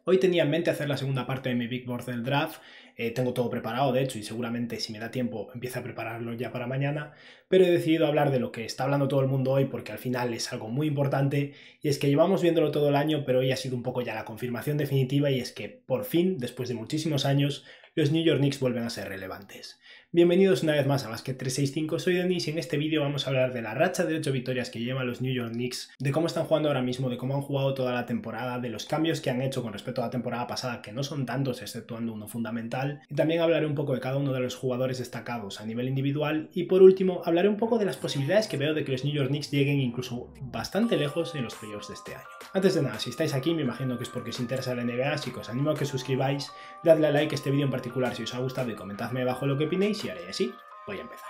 Hoy tenía en mente hacer la segunda parte de mi Big Board del draft, tengo todo preparado de hecho y seguramente si me da tiempo empiezo a prepararlo ya para mañana, pero he decidido hablar de lo que está hablando todo el mundo hoy porque al final es algo muy importante y es que llevamos viéndolo todo el año pero hoy ha sido un poco ya la confirmación definitiva y es que por fin, después de muchísimos años, los New York Knicks vuelven a ser relevantes. Bienvenidos una vez más a Basket 365, soy Denis y en este vídeo vamos a hablar de la racha de 8 victorias que llevan los New York Knicks, de cómo están jugando ahora mismo, de cómo han jugado toda la temporada, de los cambios que han hecho con respecto a la temporada pasada, que no son tantos exceptuando uno fundamental, y también hablaré un poco de cada uno de los jugadores destacados a nivel individual y por último hablaré un poco de las posibilidades que veo de que los New York Knicks lleguen incluso bastante lejos en los playoffs de este año. Antes de nada, si estáis aquí me imagino que es porque os interesa la NBA, así que os animo a que suscribáis, dadle a like a este vídeo en particular si os ha gustado y comentadme abajo lo que opinéis y haré así. Voy a empezar.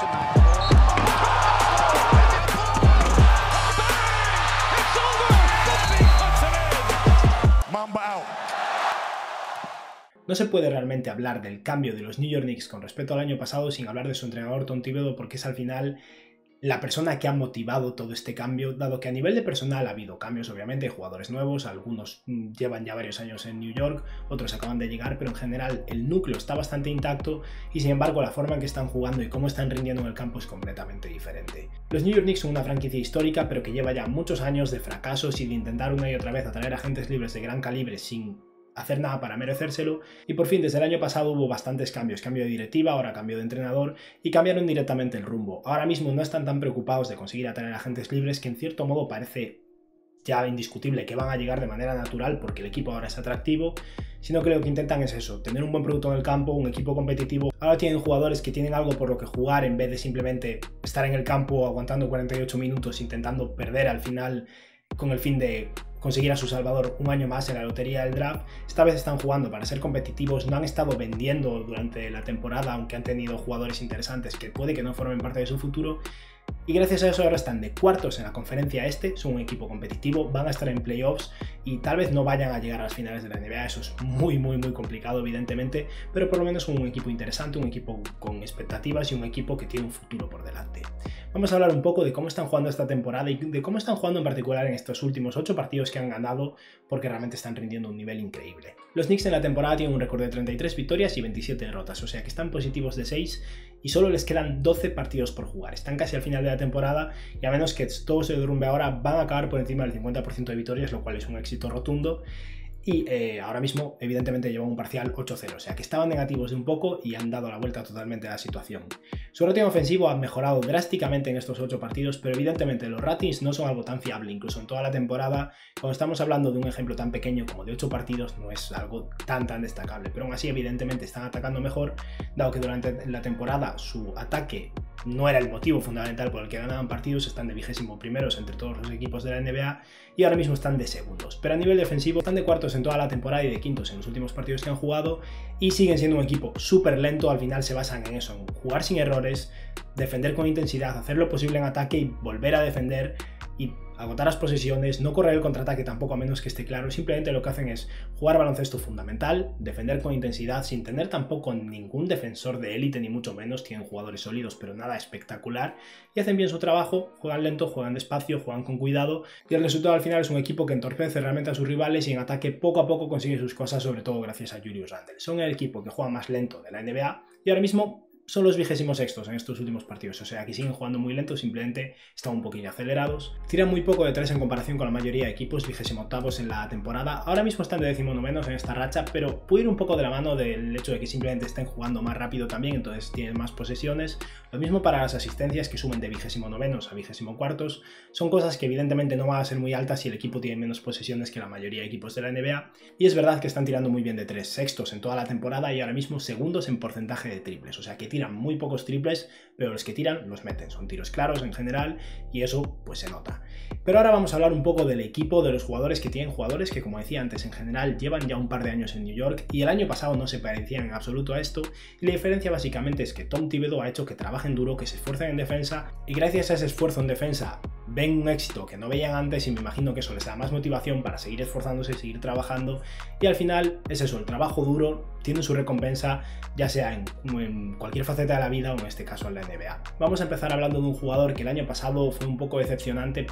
No se puede realmente hablar del cambio de los New York Knicks con respecto al año pasado sin hablar de su entrenador Tom Thibodeau, porque es al final la persona que ha motivado todo este cambio, dado que a nivel de personal ha habido cambios, obviamente, jugadores nuevos, algunos llevan ya varios años en New York, otros acaban de llegar, pero en general el núcleo está bastante intacto y sin embargo la forma en que están jugando y cómo están rindiendo en el campo es completamente diferente. Los New York Knicks son una franquicia histórica, pero que lleva ya muchos años de fracasos y de intentar una y otra vez atraer agentes libres de gran calibre sin hacer nada para merecérselo, y por fin desde el año pasado hubo bastantes cambios, cambio de directiva, ahora cambio de entrenador y cambiaron directamente el rumbo. Ahora mismo no están tan preocupados de conseguir atraer agentes libres, que en cierto modo parece ya indiscutible que van a llegar de manera natural porque el equipo ahora es atractivo, sino que lo que intentan es eso, tener un buen producto en el campo, un equipo competitivo. Ahora tienen jugadores que tienen algo por lo que jugar en vez de simplemente estar en el campo aguantando 48 minutos intentando perder al final con el fin de conseguir a su salvador un año más en la lotería del draft. Esta vez están jugando para ser competitivos, no han estado vendiendo durante la temporada, aunque han tenido jugadores interesantes que puede que no formen parte de su futuro. Y gracias a eso ahora están de cuartos en la conferencia este, son un equipo competitivo, van a estar en playoffs y tal vez no vayan a llegar a las finales de la NBA, eso es muy complicado evidentemente, pero por lo menos son un equipo interesante, un equipo con expectativas y un equipo que tiene un futuro por delante. Vamos a hablar un poco de cómo están jugando esta temporada y de cómo están jugando en particular en estos últimos 8 partidos que han ganado, porque realmente están rindiendo un nivel increíble. Los Knicks en la temporada tienen un récord de 33 victorias y 27 derrotas, o sea que están positivos de 6 y solo les quedan 12 partidos por jugar. Están casi al final de la temporada y a menos que todo se derrumbe ahora van a acabar por encima del 50% de victorias, lo cual es un éxito rotundo. Y ahora mismo evidentemente llevan un parcial 8-0, o sea que estaban negativos de un poco y han dado la vuelta totalmente a la situación. Su rating ofensivo ha mejorado drásticamente en estos 8 partidos, pero evidentemente los ratings no son algo tan fiable, incluso en toda la temporada. Cuando estamos hablando de un ejemplo tan pequeño como de 8 partidos no es algo tan destacable, pero aún así evidentemente están atacando mejor, dado que durante la temporada su ataque no era el motivo fundamental por el que ganaban partidos. Están de 21º entre todos los equipos de la NBA y ahora mismo están de segundos, pero a nivel defensivo están de cuartos en toda la temporada y de quintos en los últimos partidos que han jugado y siguen siendo un equipo súper lento. Al final se basan en eso, en jugar sin errores, defender con intensidad, hacer lo posible en ataque y volver a defender y agotar las posesiones, no correr el contraataque tampoco a menos que esté claro. Simplemente lo que hacen es jugar baloncesto fundamental, defender con intensidad sin tener tampoco ningún defensor de élite ni mucho menos, tienen jugadores sólidos pero nada espectacular y hacen bien su trabajo, juegan lento, juegan despacio, juegan con cuidado y el resultado al final es un equipo que entorpece realmente a sus rivales y en ataque poco a poco consigue sus cosas, sobre todo gracias a Julius Randle. Son el equipo que juega más lento de la NBA y ahora mismo son los 26º en estos últimos partidos, o sea que siguen jugando muy lento, simplemente están un poquillo acelerados. Tiran muy poco de 3 en comparación con la mayoría de equipos, 28º en la temporada. Ahora mismo están de 19º en esta racha, pero puede ir un poco de la mano del hecho de que simplemente estén jugando más rápido también, entonces tienen más posesiones. Lo mismo para las asistencias, que suben de 29º a 24º. Son cosas que evidentemente no van a ser muy altas si el equipo tiene menos posesiones que la mayoría de equipos de la NBA. Y es verdad que están tirando muy bien de 3, sextos en toda la temporada y ahora mismo segundos en porcentaje de triples, o sea que tiran muy pocos triples, pero los que tiran los meten, son tiros claros en general y eso pues se nota. Pero ahora vamos a hablar un poco del equipo, de los jugadores que tienen, jugadores que como decía antes en general llevan ya un par de años en New York y el año pasado no se parecían en absoluto a esto, y la diferencia básicamente es que Tom Thibodeau ha hecho que trabajen duro, que se esfuercen en defensa y gracias a ese esfuerzo en defensa ven un éxito que no veían antes y me imagino que eso les da más motivación para seguir esforzándose, seguir trabajando y al final es eso, el trabajo duro tiene su recompensa, ya sea en cualquier faceta de la vida o en este caso en la NBA. Vamos a empezar hablando de un jugador que el año pasado fue un poco decepcionante, pero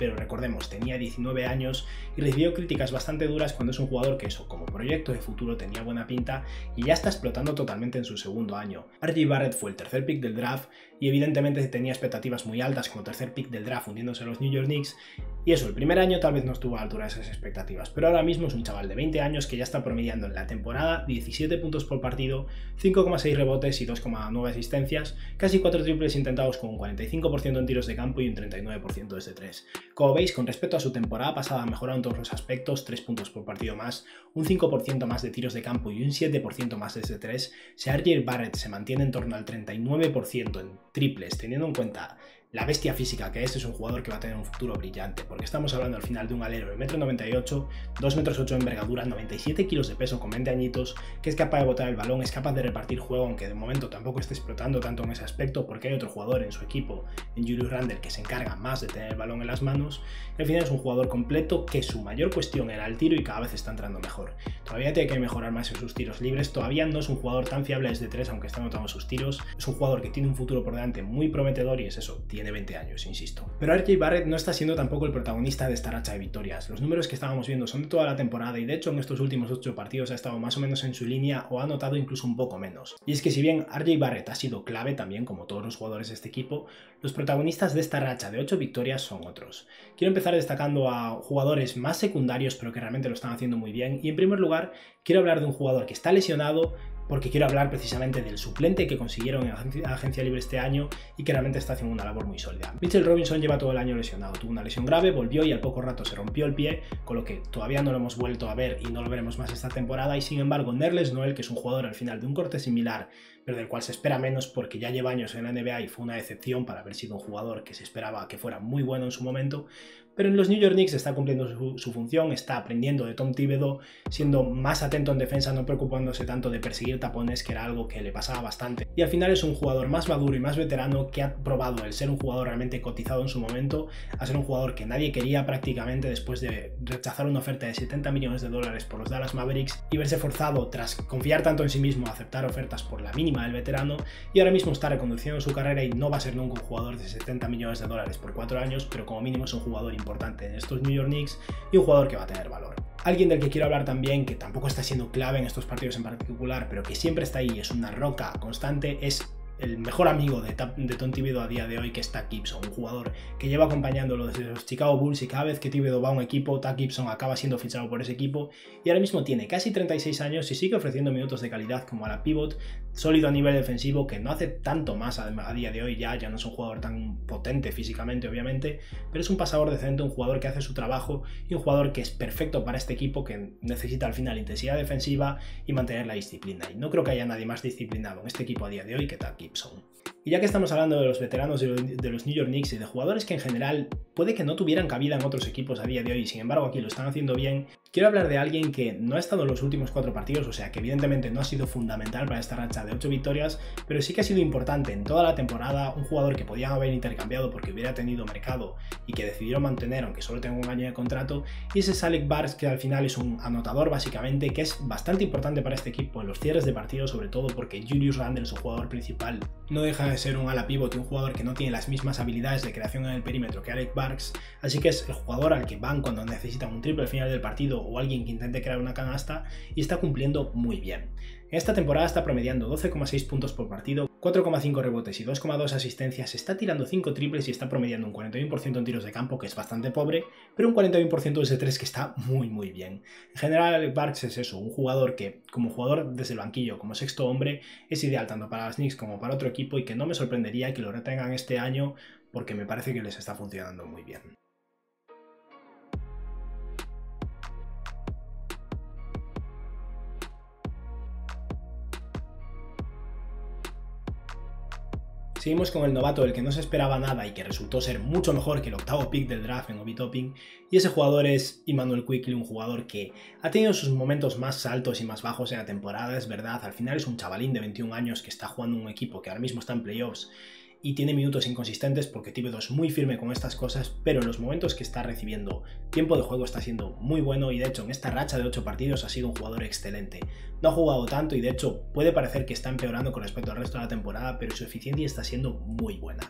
pero recordemos, tenía 19 años y recibió críticas bastante duras cuando es un jugador que eso, como proyecto de futuro tenía buena pinta y ya está explotando totalmente en su segundo año. RJ Barrett fue el tercer pick del draft y evidentemente tenía expectativas muy altas como tercer pick del draft hundiéndose los New York Knicks, y eso, el primer año tal vez no estuvo a la altura de esas expectativas, pero ahora mismo es un chaval de 20 años que ya está promediando en la temporada 17 puntos por partido, 5,6 rebotes y 2,9 asistencias, casi 4 triples intentados con un 45% en tiros de campo y un 39% desde 3. Como veis, con respecto a su temporada pasada ha mejorado en todos los aspectos, 3 puntos por partido más, un 5% más de tiros de campo y un 7% más desde 3. Si RJ Barrett se mantiene en torno al 39% en triples, teniendo en cuenta la bestia física que es un jugador que va a tener un futuro brillante, porque estamos hablando al final de un alero de 1,98 m, 2,8 m de envergadura, 97 kilos de peso con 20 añitos, que es capaz de botar el balón, es capaz de repartir juego, aunque de momento tampoco esté explotando tanto en ese aspecto, porque hay otro jugador en su equipo, en Julius Randle, que se encarga más de tener el balón en las manos. Y al final es un jugador completo que su mayor cuestión era el tiro y cada vez está entrando mejor. Todavía tiene que mejorar más en sus tiros libres, todavía no es un jugador tan fiable desde 3, aunque está anotando sus tiros. Es un jugador que tiene un futuro por delante muy prometedor y es eso, tiene 20 años, insisto. Pero RJ Barrett no está siendo tampoco el protagonista de esta racha de victorias. Los números que estábamos viendo son de toda la temporada y de hecho en estos últimos 8 partidos ha estado más o menos en su línea o ha anotado incluso un poco menos. Y es que si bien RJ Barrett ha sido clave también, como todos los jugadores de este equipo, los protagonistas de esta racha de 8 victorias son otros. Quiero empezar destacando a jugadores más secundarios pero que realmente lo están haciendo muy bien, y en primer lugar quiero hablar de un jugador que está lesionado, porque quiero hablar precisamente del suplente que consiguieron en agencia libre este año y que realmente está haciendo una labor muy sólida. Mitchell Robinson lleva todo el año lesionado, tuvo una lesión grave, volvió y al poco rato se rompió el pie, con lo que todavía no lo hemos vuelto a ver y no lo veremos más esta temporada, y sin embargo Nerlens Noel, que es un jugador al final de un corte similar, pero del cual se espera menos porque ya lleva años en la NBA y fue una decepción para haber sido un jugador que se esperaba que fuera muy bueno en su momento, pero en los New York Knicks está cumpliendo su función, está aprendiendo de Tom Thibodeau, siendo más atento en defensa, no preocupándose tanto de perseguir tapones, que era algo que le pasaba bastante. Y al final es un jugador más maduro y más veterano que ha probado el ser un jugador realmente cotizado en su momento, a ser un jugador que nadie quería prácticamente después de rechazar una oferta de $70 millones por los Dallas Mavericks y verse forzado tras confiar tanto en sí mismo a aceptar ofertas por la mínima del veterano, y ahora mismo está reconduciendo su carrera y no va a ser nunca un jugador de $70 millones por 4 años, pero como mínimo es un jugador importante en estos New York Knicks y un jugador que va a tener valor. Alguien del que quiero hablar también, que tampoco está siendo clave en estos partidos en particular, pero que siempre está ahí, es una roca constante, es el mejor amigo de Tom Thibodeau a día de hoy, que es Taj Gibson, un jugador que lleva acompañándolo desde los Chicago Bulls, y cada vez que Thibodeau va a un equipo, Taj Gibson acaba siendo fichado por ese equipo, y ahora mismo tiene casi 36 años y sigue ofreciendo minutos de calidad como a la pivot, sólido a nivel defensivo, que no hace tanto más a día de hoy, ya no es un jugador tan potente físicamente obviamente, pero es un pasador decente, un jugador que hace su trabajo y un jugador que es perfecto para este equipo, que necesita al final intensidad defensiva y mantener la disciplina, y no creo que haya nadie más disciplinado en este equipo a día de hoy que Taj Gibson. Y ya que estamos hablando de los veteranos de los New York Knicks y de jugadores que en general puede que no tuvieran cabida en otros equipos a día de hoy y sin embargo aquí lo están haciendo bien, quiero hablar de alguien que no ha estado en los últimos 4 partidos, o sea que evidentemente no ha sido fundamental para esta racha de 8 victorias, pero sí que ha sido importante en toda la temporada, un jugador que podían haber intercambiado porque hubiera tenido mercado y que decidieron mantener aunque solo tenga un año de contrato, y ese es Alec Burks, que al final es un anotador básicamente, que es bastante importante para este equipo en los cierres de partido, sobre todo porque Julius Randle, su jugador principal, no deja de ser un ala pivot y un jugador que no tiene las mismas habilidades de creación en el perímetro que Alec Burks, así que es el jugador al que van cuando necesitan un triple al final del partido o alguien que intente crear una canasta, y está cumpliendo muy bien. En esta temporada está promediando 12,6 puntos por partido, 4,5 rebotes y 2,2 asistencias, está tirando 5 triples y está promediando un 41% en tiros de campo, que es bastante pobre, pero un 41% desde 3 que está muy bien. En general Alec Burks es eso, un jugador que como jugador desde el banquillo, como sexto hombre, es ideal tanto para los Knicks como para otro equipo, y que no me sorprendería que lo retengan este año porque me parece que les está funcionando muy bien. Seguimos con el novato del que no se esperaba nada y que resultó ser mucho mejor que el octavo pick del draft en Obi-Toppin, y ese jugador es Immanuel Quickley, un jugador que ha tenido sus momentos más altos y más bajos en la temporada, es verdad, al final es un chavalín de 21 años que está jugando en un equipo que ahora mismo está en playoffs y tiene minutos inconsistentes porque Thibodeau es muy firme con estas cosas, pero en los momentos que está recibiendo tiempo de juego está siendo muy bueno, y de hecho en esta racha de 8 partidos ha sido un jugador excelente. No ha jugado tanto y de hecho puede parecer que está empeorando con respecto al resto de la temporada, pero su eficiencia está siendo muy buena.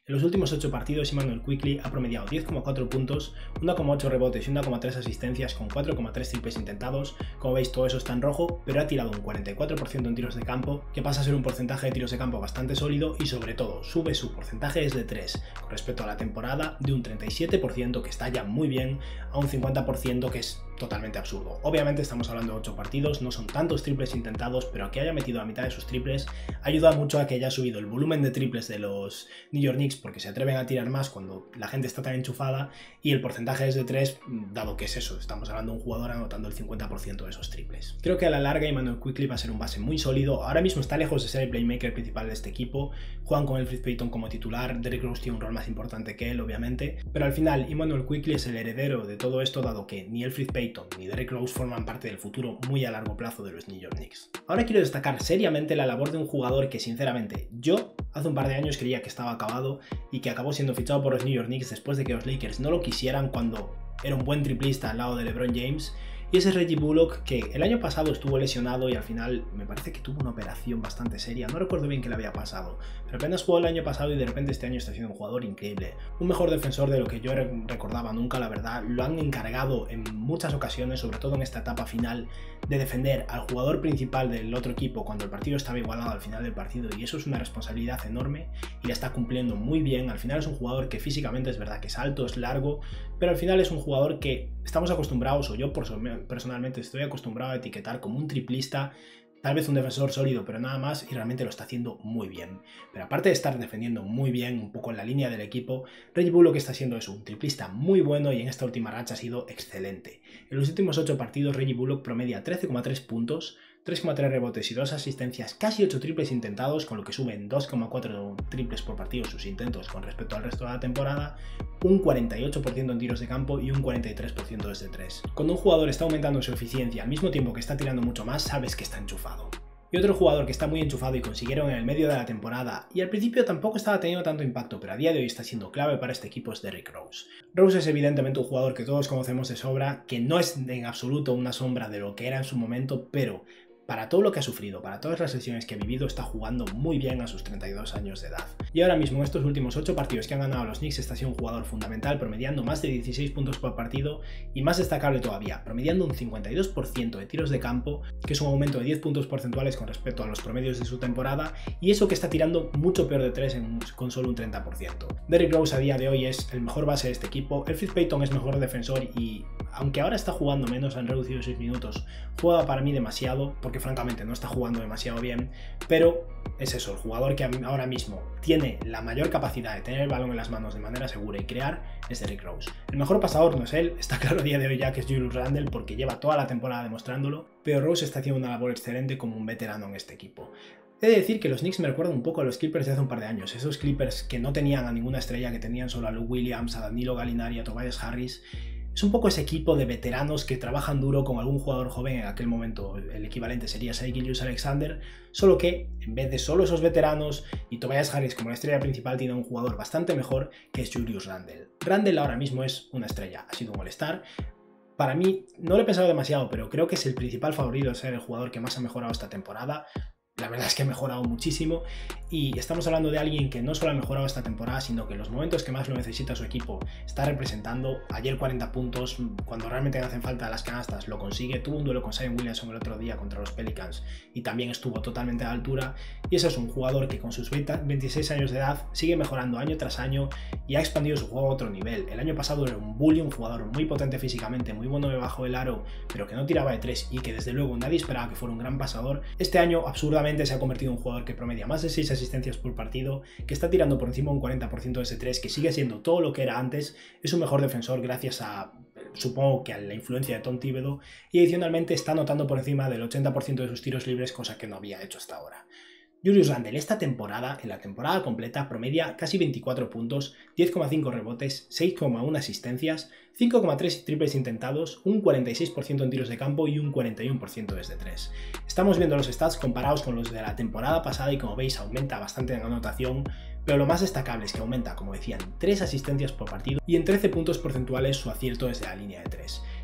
En los últimos 8 partidos, Immanuel Quickley ha promediado 10,4 puntos, 1,8 rebotes y 1,3 asistencias con 4,3 triples intentados. Como veis, todo eso está en rojo, pero ha tirado un 44% en tiros de campo, que pasa a ser un porcentaje de tiros de campo bastante sólido y sobre todo sube su porcentaje desde 3 con respecto a la temporada de un 37%, que está ya muy bien, a un 50% que es totalmente absurdo. Obviamente estamos hablando de 8 partidos, no son tantos triples intentados, pero que haya metido la mitad de sus triples ayuda mucho a que haya subido el volumen de triples de los New York Knicks, porque se atreven a tirar más cuando la gente está tan enchufada, y el porcentaje es de 3, dado que es eso, estamos hablando de un jugador anotando el 50% de esos triples. Creo que a la larga Immanuel Quickley va a ser un base muy sólido. Ahora mismo está lejos de ser el playmaker principal de este equipo, juegan con Elfrid Payton como titular, Derrick Rose tiene un rol más importante que él, obviamente, pero al final Immanuel Quickley es el heredero de todo esto, dado que ni Elfrid Payton ni Derrick Rose forman parte del futuro muy a largo plazo de los New York Knicks. Ahora quiero destacar seriamente la labor de un jugador que sinceramente yo hace un par de años creía que estaba acabado y que acabó siendo fichado por los New York Knicks después de que los Lakers no lo quisieran cuando era un buen triplista al lado de LeBron James. Y ese Reggie Bullock, que el año pasado estuvo lesionado y al final me parece que tuvo una operación bastante seria, no recuerdo bien qué le había pasado, pero apenas jugó el año pasado y de repente este año está siendo un jugador increíble, un mejor defensor de lo que yo recordaba nunca, la verdad. Lo han encargado en muchas ocasiones, sobre todo en esta etapa final, de defender al jugador principal del otro equipo cuando el partido estaba igualado al final del partido, y eso es una responsabilidad enorme y la está cumpliendo muy bien. Al final es un jugador que físicamente es verdad que es alto, es largo, pero al final es un jugador que estamos acostumbrados, o yo personalmente estoy acostumbrado a etiquetar como un triplista, tal vez un defensor sólido, pero nada más, y realmente lo está haciendo muy bien. Pero aparte de estar defendiendo muy bien, un poco en la línea del equipo, Reggie Bullock está siendo eso, un triplista muy bueno, y en esta última racha ha sido excelente. En los últimos 8 partidos, Reggie Bullock promedia 13,3 puntos, 3,3 rebotes y 2 asistencias, casi 8 triples intentados, con lo que suben 2,4 triples por partido sus intentos con respecto al resto de la temporada, un 48% en tiros de campo y un 43% desde 3. Cuando un jugador está aumentando su eficiencia al mismo tiempo que está tirando mucho más, sabes que está enchufado. Y otro jugador que está muy enchufado y consiguieron en el medio de la temporada, y al principio tampoco estaba teniendo tanto impacto, pero a día de hoy está siendo clave para este equipo, es Derrick Rose. Rose es evidentemente un jugador que todos conocemos de sobra, que no es en absoluto una sombra de lo que era en su momento, pero para todo lo que ha sufrido, para todas las lesiones que ha vivido, está jugando muy bien a sus 32 años de edad. Y ahora mismo en estos últimos 8 partidos que han ganado los Knicks está siendo un jugador fundamental, promediando más de 16 puntos por partido, y más destacable todavía, promediando un 52% de tiros de campo, que es un aumento de 10 puntos porcentuales con respecto a los promedios de su temporada, y eso que está tirando mucho peor de 3 con solo un 30%. Derrick Rose a día de hoy es el mejor base de este equipo, Elfrid Payton es mejor defensor y, aunque ahora está jugando menos, han reducido 6 minutos, juega para mí demasiado, porque francamente no está jugando demasiado bien, pero es eso, el jugador que ahora mismo tiene la mayor capacidad de tener el balón en las manos de manera segura y crear es Derrick Rose. El mejor pasador no es él, está claro a día de hoy ya que es Julius Randle, porque lleva toda la temporada demostrándolo, pero Rose está haciendo una labor excelente como un veterano en este equipo. He de decir que los Knicks me recuerdan un poco a los Clippers de hace un par de años, esos Clippers que no tenían a ninguna estrella, que tenían solo a Lou Williams, a Danilo Gallinari, a Tobias Harris. Es un poco ese equipo de veteranos que trabajan duro con algún jugador joven. En aquel momento el equivalente sería Shai Gilgeous-Alexander, solo que en vez de solo esos veteranos y Tobias Harris como la estrella principal, tiene un jugador bastante mejor que es Julius Randle. Randle ahora mismo es una estrella, ha sido un All-Star. Para mí, no lo he pensado demasiado, pero creo que es el principal favorito de ser el jugador que más ha mejorado esta temporada. La verdad es que ha mejorado muchísimo, y estamos hablando de alguien que no solo ha mejorado esta temporada, sino que en los momentos que más lo necesita su equipo está representando. Ayer 40 puntos, cuando realmente hacen falta las canastas, lo consigue. Tuvo un duelo con Zion Williamson el otro día contra los Pelicans y también estuvo totalmente a la altura, y ese es un jugador que con sus 26 años de edad sigue mejorando año tras año y ha expandido su juego a otro nivel. El año pasado era un bully, un jugador muy potente físicamente, muy bueno debajo del aro, pero que no tiraba de 3 y que desde luego nadie esperaba que fuera un gran pasador. Este año absurdamente se ha convertido en un jugador que promedia más de 6 asistencias por partido, que está tirando por encima un 40% de ese 3, que sigue siendo todo lo que era antes. Es un mejor defensor gracias a, supongo que a la influencia de Tom Thibodeau, y adicionalmente está anotando por encima del 80% de sus tiros libres, cosa que no había hecho hasta ahora. Julius Randle esta temporada, en la temporada completa, promedia casi 24 puntos, 10,5 rebotes, 6,1 asistencias, 5,3 triples intentados, un 46% en tiros de campo y un 41% desde 3. Estamos viendo los stats comparados con los de la temporada pasada y como veis aumenta bastante en anotación, pero lo más destacable es que aumenta, como decía, en 3 asistencias por partido y en 13 puntos porcentuales su acierto desde la línea de 3.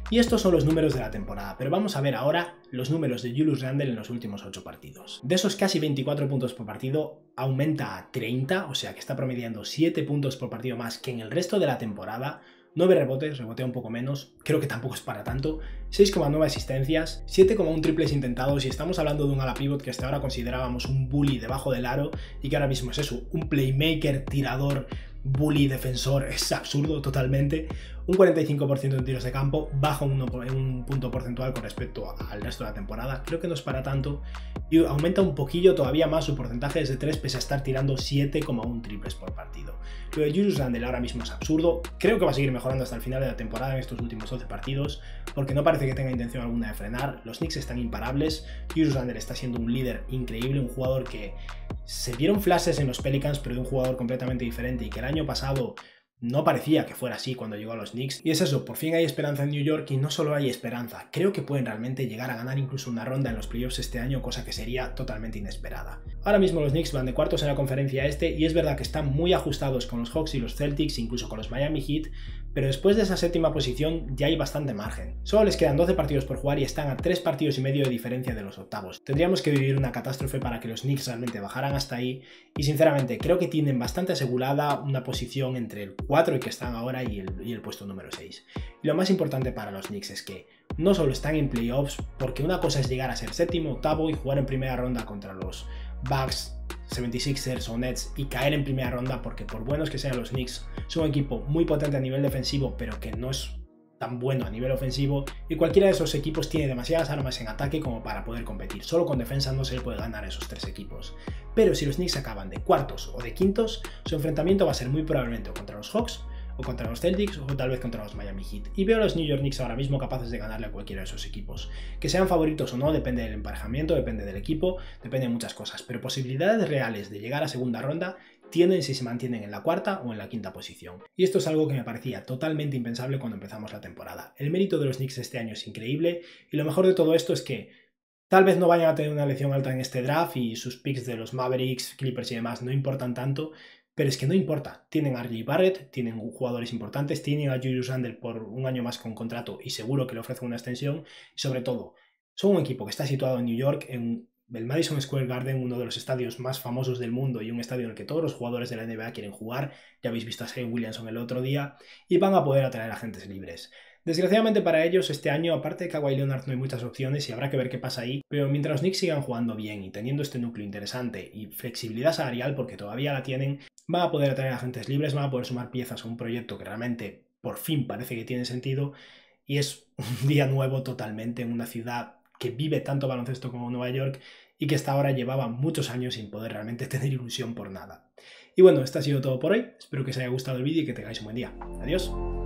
Y estos son los números de la temporada, pero vamos a ver ahora los números de Julius Randle en los últimos 8 partidos. De esos casi 24 puntos por partido, aumenta a 30, o sea que está promediando 7 puntos por partido más que en el resto de la temporada. 9 rebotes, rebotea un poco menos, creo que tampoco es para tanto, 6,9 asistencias, 7,1 triples intentados y estamos hablando de un ala pivot que hasta ahora considerábamos un bully debajo del aro y que ahora mismo es eso, un playmaker, tirador, bully, defensor, es absurdo totalmente. Un 45% en tiros de campo, baja un punto porcentual con respecto al resto de la temporada, creo que no es para tanto, y aumenta un poquillo todavía más su porcentaje desde 3 pese a estar tirando 7,1 triples por partido. Lo de Julius Randle ahora mismo es absurdo, creo que va a seguir mejorando hasta el final de la temporada en estos últimos 12 partidos, porque no parece que tenga intención alguna de frenar, los Knicks están imparables, Julius Randle está siendo un líder increíble, un jugador que se vieron flashes en los Pelicans, pero de un jugador completamente diferente y que el año pasado no parecía que fuera así cuando llegó a los Knicks. Y es eso, por fin hay esperanza en New York y no solo hay esperanza, creo que pueden realmente llegar a ganar incluso una ronda en los playoffs este año, cosa que sería totalmente inesperada. Ahora mismo los Knicks van de cuartos en la conferencia este y es verdad que están muy ajustados con los Hawks y los Celtics, incluso con los Miami Heat, pero después de esa séptima posición ya hay bastante margen. Solo les quedan 12 partidos por jugar y están a 3 partidos y medio de diferencia de los octavos. Tendríamos que vivir una catástrofe para que los Knicks realmente bajaran hasta ahí y sinceramente creo que tienen bastante asegurada una posición entre el 4 y que están ahora y el puesto número 6. Y lo más importante para los Knicks es que no solo están en playoffs, porque una cosa es llegar a ser séptimo, octavo y jugar en primera ronda contra los Bucks, 76ers o Nets y caer en primera ronda, porque por buenos que sean los Knicks, son un equipo muy potente a nivel defensivo, pero que no es tan bueno a nivel ofensivo, y cualquiera de esos equipos tiene demasiadas armas en ataque como para poder competir. Solo con defensa no se le puede ganar a esos 3 equipos. Pero si los Knicks acaban de cuartos o de quintos, su enfrentamiento va a ser muy probablemente o contra los Hawks, o contra los Celtics, o tal vez contra los Miami Heat. Y veo a los New York Knicks ahora mismo capaces de ganarle a cualquiera de esos equipos. Que sean favoritos o no, depende del emparejamiento, depende del equipo, depende de muchas cosas. Pero posibilidades reales de llegar a segunda ronda tienen si se mantienen en la cuarta o en la quinta posición. Y esto es algo que me parecía totalmente impensable cuando empezamos la temporada. El mérito de los Knicks este año es increíble, y lo mejor de todo esto es que tal vez no vayan a tener una elección alta en este draft y sus picks de los Mavericks, Clippers y demás no importan tanto, pero es que no importa. Tienen a R.J. Barrett, tienen jugadores importantes, tienen a Julius Randle por un año más con contrato y seguro que le ofrecen una extensión, y sobre todo, son un equipo que está situado en New York, en el Madison Square Garden, uno de los estadios más famosos del mundo y un estadio en el que todos los jugadores de la NBA quieren jugar. Ya habéis visto a Zion Williamson el otro día, y van a poder atraer agentes libres. Desgraciadamente para ellos este año, aparte de Kawhi Leonard, no hay muchas opciones y habrá que ver qué pasa ahí, pero mientras los Knicks sigan jugando bien y teniendo este núcleo interesante y flexibilidad salarial, porque todavía la tienen, van a poder atraer agentes libres, van a poder sumar piezas a un proyecto que realmente por fin parece que tiene sentido, y es un día nuevo totalmente en una ciudad que vive tanto baloncesto como Nueva York y que hasta ahora llevaba muchos años sin poder realmente tener ilusión por nada. Y bueno, esto ha sido todo por hoy, espero que os haya gustado el vídeo y que tengáis un buen día. Adiós.